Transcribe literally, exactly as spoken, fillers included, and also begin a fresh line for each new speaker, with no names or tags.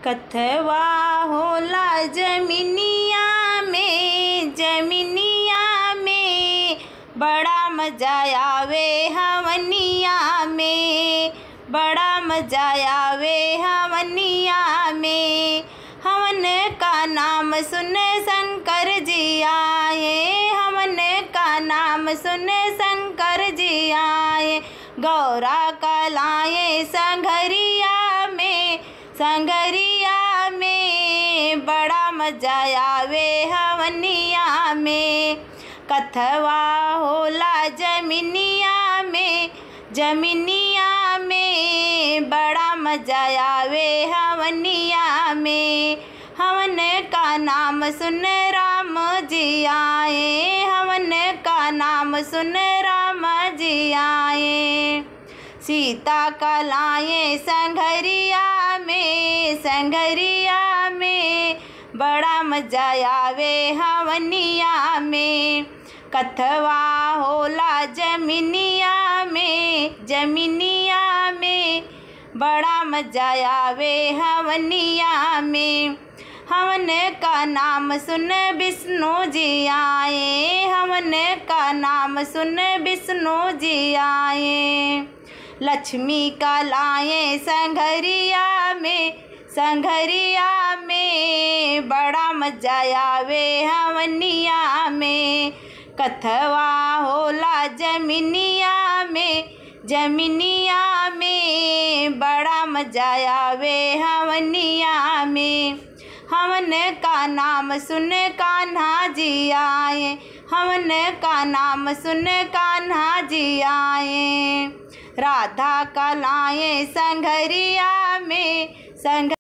कथवा होला जमिनिया में, जमिनिया में बड़ा मजा आवे हवनिया में, बड़ा मजा आवे हवनिया में। हवन का नाम सुन शंकर जी आए, हवन का नाम सुन शंकर जी आए। गौरा कलाए संघरिया में, संघरिया में बड़ा मजा आवे हवनिया में। कथवा होला जमिनिया में, जमिनिया में बड़ा मजा आवे हवनिया में। हवन का नाम सुन राम जी आए, हवन का नाम सुन राम जी आए। सीता कलाए संघरिया में, संघरिया में बड़ा मजा आवे हवनिया में। कथवा होला जमिनिया में, जमिनिया में बड़ा मजा आवे हवनिया में। हवन का नाम सुन विष्णु जी आए, हवन का नाम सुन विष्णु जी आए। लक्ष्मी कलाए संघरिया में, संघरिया में बड़ा मजा आवे हवनिया में। कथवा होला जमिनिया में, जमिनिया में बड़ा मजा आवे हवनिया में। हवन का नाम सुन कान्हा जी आए, हवन का नाम सुन कान्हा जी आए। राधा कलाए संघरिया में, संघ